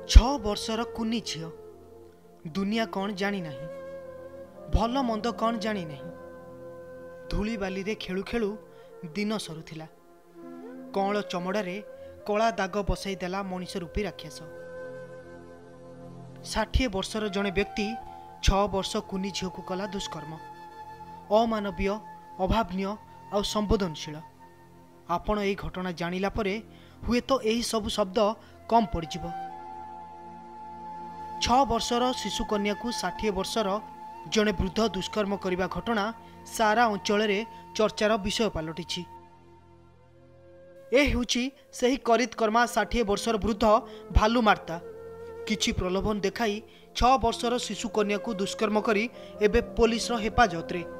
छ वर्षर कुनी झियो दुनिया कौन जानी नहीं, भल मंद कौन जानी नहीं। धूली बाली रे खेलु खेलु दिन सरुथिला। कौल चमड़ारे कला दाग बसाई देला मनीष रूपी राक्षस। 60 वर्षर जड़े व्यक्ति 6 वर्ष कुनी झील को कला दुष्कर्म। अमानवीय, अभावनीय और संवेदनशील। आपण यही घटना जानिला परे हुए तो यही सब शब्द कम पड़जिबो। 6 वर्षर शिशु कन्या को 60 वर्षर जड़े वृद्ध दुष्कर्म करने घटना सारा अंचल में चर्चार विषय पलटि। यही करितकर्मा 60 वर्षर वृद्ध भालू मार्ता किछि प्रलोभन देखाई 6 वर्षर शिशु कन्या को दुष्कर्म करी एबे पुलिस रो हेफाजत रे।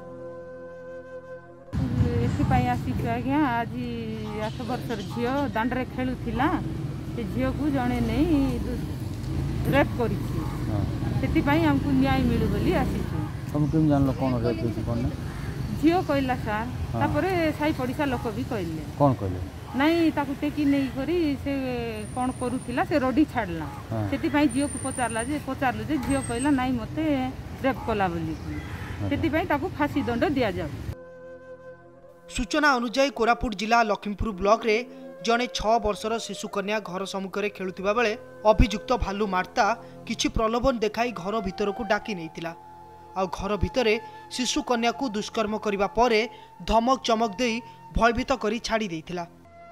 आज्ञा आज 8 वर्षर झील दांडे खेलुला से झील को जड़े नहीं रेप करी हमको न्याय मिलू बोली आसी। तुम केम जानलो कोन रेप होची कोन? झील कहला सार तापरे साई पड़िसा लोक भी कहले। कोन कहले? नहीं ताकू टेकी नहीं करी से कोन करूथिला से रडी छाडला। सेति पई झील को पचारला जे झील कहला नहीं मते रेप कला बोली। सेति पई ताकू फांसी दंड दिया जाऊ। सूचना अनुसार कोरापुट जिला लखीमपुर ब्लॉक रे जड़े 6 वर्षर शिशु कन्या घर सम्मुखें खेलुवा बेले अभियुक्त भालू मार्ता किछि प्रलोभन देखाई घर भितर को डाकी नहीं आ घर भितर शिशु कन्या को दुष्कर्म करने पर धमक चमक दे भयभीत करी छाड़ी देइथिला।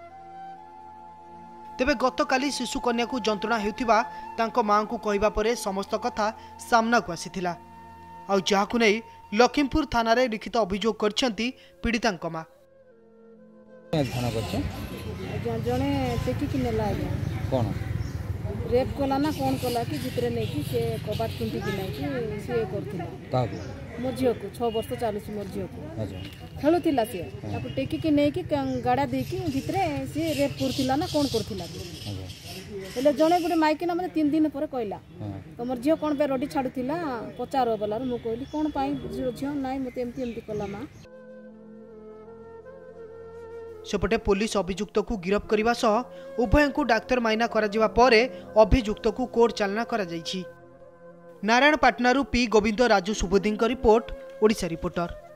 तेबे गतकाली शिशु कन्या को जंत्रणा हेउथिबा तांको मां को कहबा परे समस्त कथा सामना को आसीथिला आ जाहाकु नै लखीमपुर थाना रे लिखित अभियोग करछंती पीड़ितांको मां। जड़े टेकिक नेला कौन रेप कला ना कौन कला कि भितर नहीं कि से कबाट चुंटी कि नहीं कि से करथिला मोर झियो को 6 वर्ष चालुस मोर झियो को खेलुथिला से ताको टेकिक नहीं कि गाड़ा दे कि भितर से रेप करथिला ना कौन करथिला एले जणे गुडे माइकी ना माने 3 दिन पर कहला तो मोर झियो कोन पे रोडी छाडुथिला पचारो बलार मु कहली कोन पाई झियो नाही मते एमती एमती कला मा। सेपटे पुलिस अभियुक्त को गिरफ्त करने सह उभय को डाक्तर माइना करा पर अभियुक्त को कोर्ट चालना करा जाइछि। Narayanpatna P Govind Raju Subuddhi report, Odisha reporter.